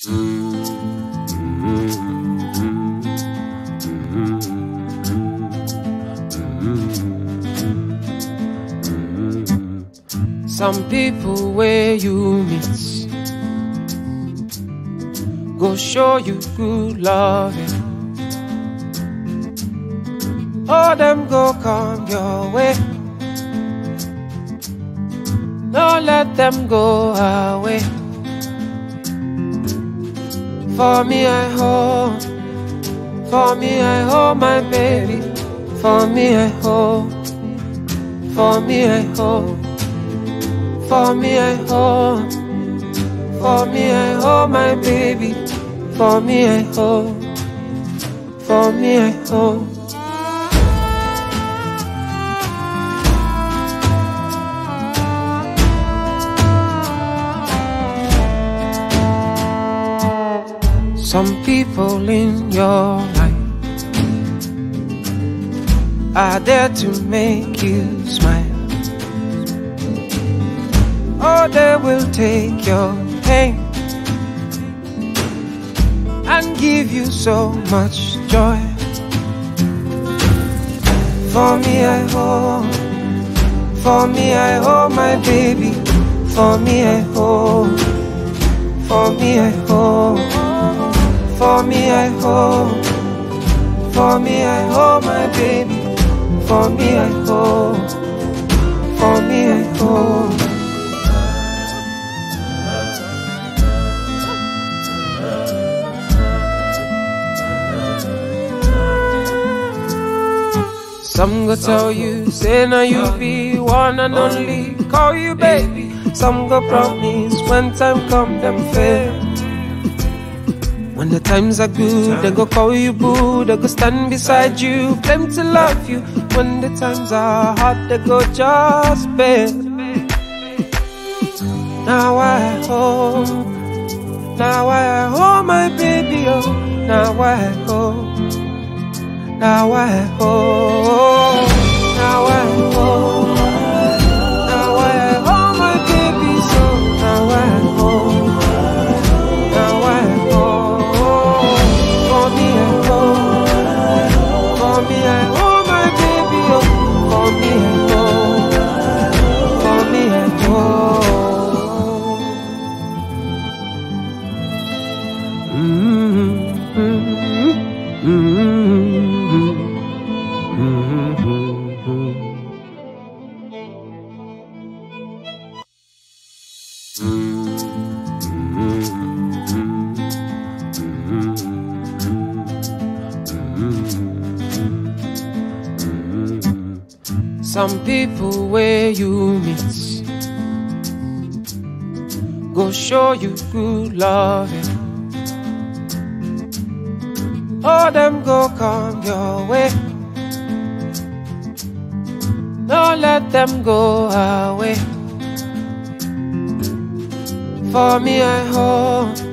Some people where you meet go show you good loving. All them go come your way. Don't let them go away. For me I hold my baby. For me I hold, for me I hold, for me I hold, for me I hold my baby. For me I hold, for me I hold. Some people in your life are there to make you smile. Or they will take your pain and give you so much joy. For me I hold, for me I hold my baby. For me I hold, for me I hold, for me I hold, for me I hold my baby. For me I hold, for me I hold. Some go tell you, say now you be one and only, call you baby. Some go promise, when time come them fail. When the times are good, they go call you boo. They go stand beside you, claim to love you. When the times are hard, they go just bail. Now I hold my baby, oh. Now I hold, now I hold, now I hold, now I hold my baby, so now I hold, now I hold. For me I hold, for me I hold my baby, oh. For me I hold, for me I hold. Some people where you meet go show you good loving. All them go come your way. Don't let them go away. For me I hold,